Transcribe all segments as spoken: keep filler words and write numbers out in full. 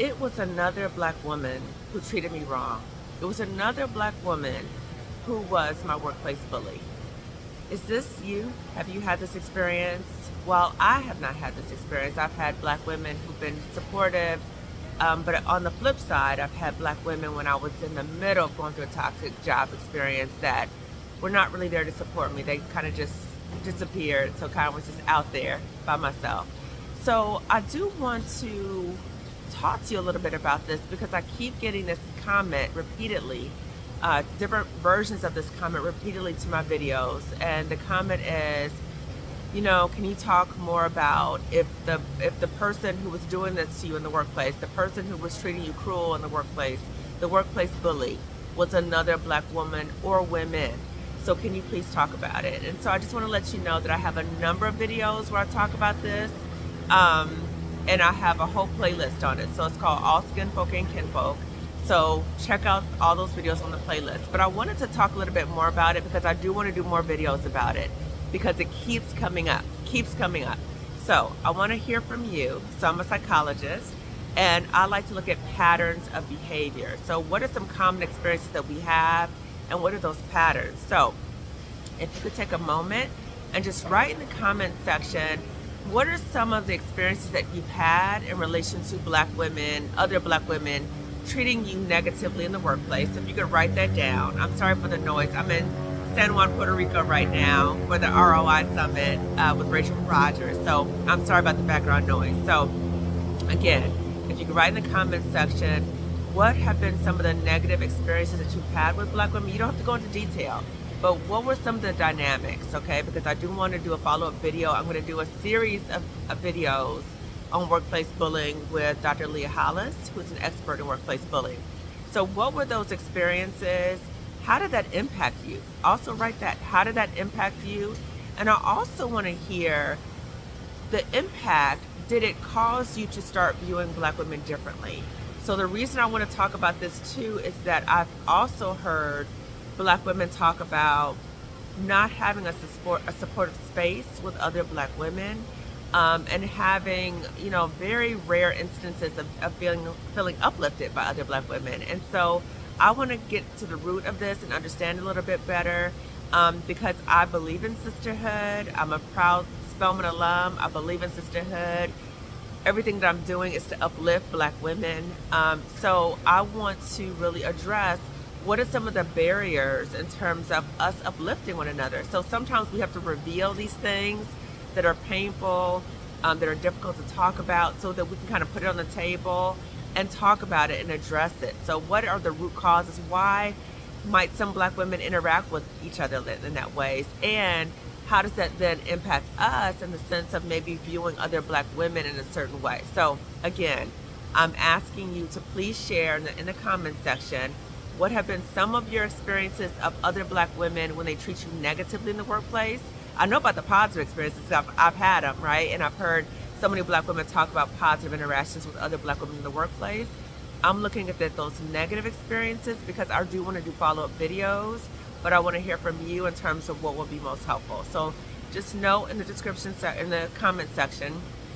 It was another black woman who treated me wrong. It was another black woman who was my workplace bully. Is this you? Have you had this experience? Well, I have not had this experience. I've had black women who've been supportive, um, but on the flip side, I've had black women when I was in the middle of going through a toxic job experience that were not really there to support me. They kind of just disappeared, so kind of was just out there by myself. So I do want to talk to you a little bit about this because I keep getting this comment repeatedly, uh, different versions of this comment repeatedly to my videos, and the comment is, you know, can you talk more about if the if the person who was doing this to you in the workplace, the person who was treating you cruel in the workplace, the workplace bully, was another black woman or women? So can you please talk about it? And so I just want to let you know that I have a number of videos where I talk about this. Um, and I have a whole playlist on it. So it's called All Skin Folk and Kinfolk. So check out all those videos on the playlist. But I wanted to talk a little bit more about it because I do want to do more videos about it because it keeps coming up, keeps coming up. So I want to hear from you. So I'm a psychologist and I like to look at patterns of behavior. So what are some common experiences that we have and what are those patterns? So if you could take a moment and just write in the comment section, what are some of the experiences that you've had in relation to black women, other black women, treating you negatively in the workplace? If you could write that down. I'm sorry for the noise. I'm in San Juan, Puerto Rico right now for the R O I Summit uh, with Rachel Rogers. So I'm sorry about the background noise. So again, if you could write in the comment section, what have been some of the negative experiences that you've had with black women? You don't have to go into detail. But what were some of the dynamics, okay? Because I do want to do a follow-up video. I'm going to do a series of, of videos on workplace bullying with Doctor Leah Hollis, who's an expert in workplace bullying. So what were those experiences? How did that impact you? Also write that. How did that impact you? And I also want to hear the impact. Did it cause you to start viewing black women differently? So the reason I want to talk about this too is that I've also heard black women talk about not having a support a supportive space with other black women, um, and having, you know, very rare instances of, of feeling feeling uplifted by other black women. And so I want to get to the root of this and understand a little bit better, um, because I believe in sisterhood. I'm a proud Spelman alum. I believe in sisterhood. Everything that I'm doing is to uplift black women. Um, so I want to really address what are some of the barriers in terms of us uplifting one another. So sometimes we have to reveal these things that are painful, um, that are difficult to talk about, so that we can kind of put it on the table and talk about it and address it. So what are the root causes? Why might some black women interact with each other in that ways? And how does that then impact us in the sense of maybe viewing other black women in a certain way? So again, I'm asking you to please share in the, in the comment section, what have been some of your experiences of other black women when they treat you negatively in the workplace? I know about the positive experiences. I've, I've had them, right? And I've heard so many black women talk about positive interactions with other black women in the workplace. I'm looking at that, those negative experiences, because I do want to do follow-up videos, but I want to hear from you in terms of what will be most helpful. So just note in the description, in the comment section,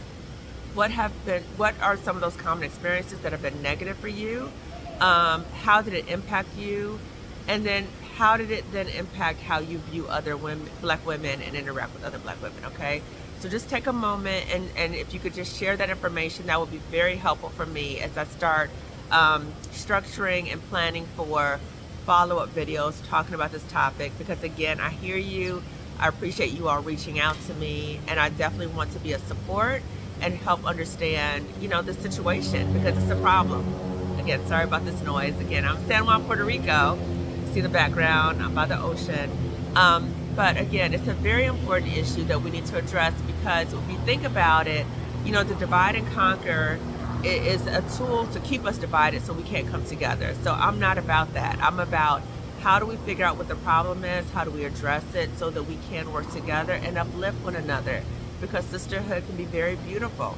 what have been, what are some of those common experiences that have been negative for you? Um, how did it impact you? And then how did it then impact how you view other women, black women, and interact with other black women, okay? So just take a moment, and, and if you could just share that information, that would be very helpful for me as I start um, structuring and planning for follow-up videos talking about this topic. Because again, I hear you, I appreciate you all reaching out to me, and I definitely want to be a support and help understand, you know, the situation, because it's a problem. Again, sorry about this noise. Again, I'm San Juan, Puerto Rico. You see the background, I'm by the ocean. Um, but again, it's a very important issue that we need to address, because if you think about it, you know, the divide and conquer is a tool to keep us divided so we can't come together. So I'm not about that. I'm about how do we figure out what the problem is, how do we address it so that we can work together and uplift one another, because sisterhood can be very beautiful.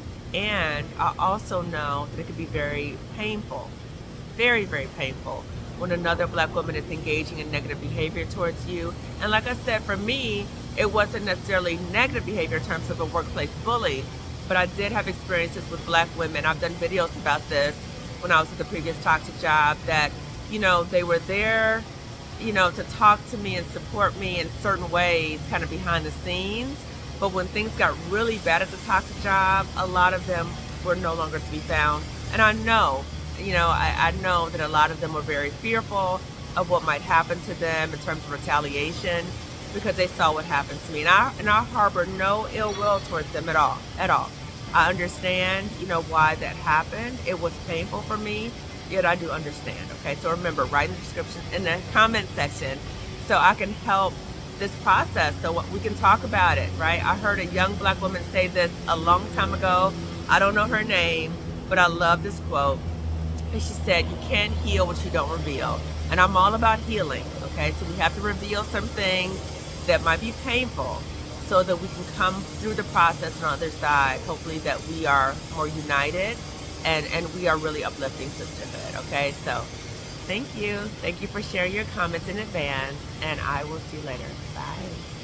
And I also know that it can be very painful, very, very painful when another black woman is engaging in negative behavior towards you. And like I said, for me, it wasn't necessarily negative behavior in terms of a workplace bully, but I did have experiences with black women. I've done videos about this when I was at the previous toxic job, that, you know, they were there, you know, to talk to me and support me in certain ways, kind of behind the scenes. But when things got really bad at the toxic job, a lot of them were no longer to be found. And I know, you know, I, I know that a lot of them were very fearful of what might happen to them in terms of retaliation, because they saw what happened to me. And I, and I harbor no ill will towards them at all, at all. I understand, you know, why that happened. It was painful for me, yet I do understand, okay? So remember, write in the description, in the comment section, so I can help this process, so we can talk about it, right? I heard a young black woman say this a long time ago. I don't know her name, but I love this quote. And she said, you can't heal what you don't reveal. And I'm all about healing, okay? So we have to reveal some things that might be painful, so that we can come through the process on the other side, hopefully that we are more united and, and we are really uplifting sisterhood, okay? So thank you. Thank you for sharing your comments in advance, and I will see you later. Bye.